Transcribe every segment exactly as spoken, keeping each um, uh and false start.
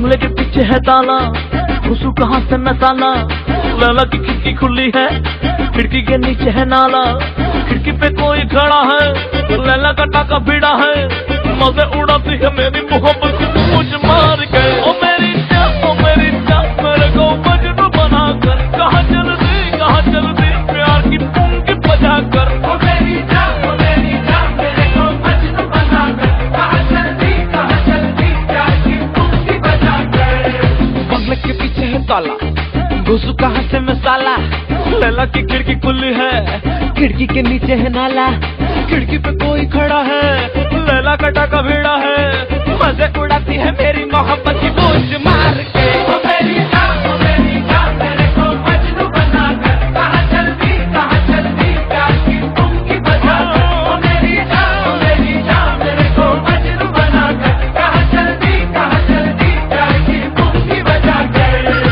बंगले के पीछे है ताला, घुसू कहाँ से मैं साला। लैला की खिड़की खुली है, खिड़की के नीचे है नाला। खिड़की पे कोई खड़ा है, लैला का टाका भिड़ा है। मजे उड़ाती है मेरी मोहब्बत मुझ मार के। ओ मेरी जान, ओ मेरी जान, मेरे को मजनू बना कर। कहाँ चलती, कहाँ चलती, प्यार की पुंगी बजा कर। ओ मेरी जान, ओ मेरी जान, मेरे को मजनू बना कर। कहाँ चलती, कहाँ चलती, प्यार की पुंगी बजा कर। बंगले के पीछे है ताला, घुसू कहाँ से मैं साला। लैला की खिड़की खुली है, खिड़की के नीचे है नाला। खिड़की पे कोई खड़ा है, लैला का टाका भिड़ा है। मजे उड़ाती है मेरी मोहब्बत की बूझ मार के। ओ मेरी जान, ओ मेरी जान, मेरे को मजनू बना कर। कहाँ चलती, कहाँ चलती, प्यार की पुंगी बजा कर। ओ मेरी जान, ओ मेरी जान, मेरे को मजनू बना कर। कहाँ चलती, कहाँ चलती, प्यार की पुंगी बजा कर।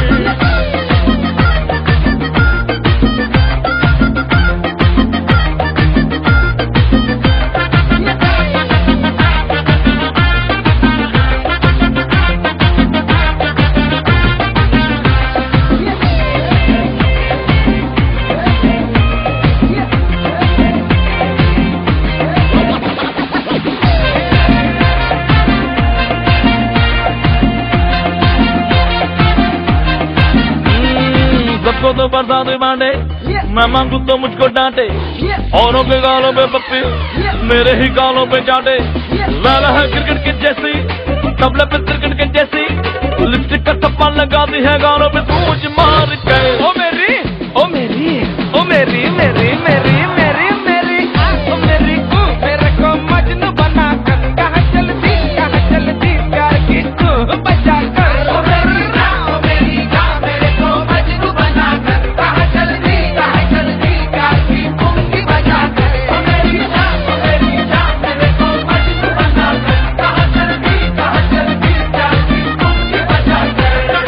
सबको तो बरसात बांटे, मैं मांगू तो मुझको डांटे। औरों के गालों पे पप्पी, मेरे ही गालों पे चाटे। लैला है क्रिकेट के जैसी, तबले पे क्रिकेट के जैसी। लिपस्टिक का टप्पा लगाती है गालों पे सूझ मार के। ओ मेरी, ओ मेरी, ओ मेरी, मेरी, मेरी, मेरी, मेरी, ओ मेरी, ओ मेरे को मजनू बना कर। कहाँ चलती, कहाँ चलती, प्यार की तू बजा कर। ओ मेरी जान, ओ मेरी जान, मेरे को मजनू बना कर। कहाँ चलती, कहाँ चलती, प्यार की पुंगी बजा कर। ओ मेरी जान, ओ मेरी जान, मेरे को मजनू बना कर। कहाँ चलती, कहाँ चलती, प्यार की पुंगी बजा कर।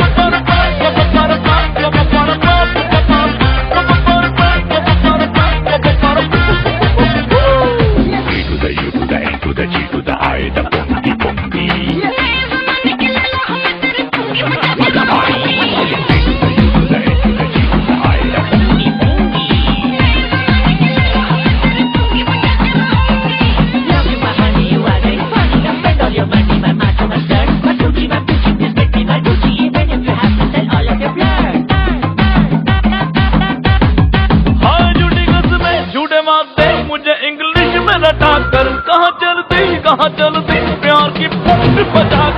मुझे इंग्लिश में रटा कर। कहाँ चलती, कहाँ चलती, प्यार की पुंगी बजा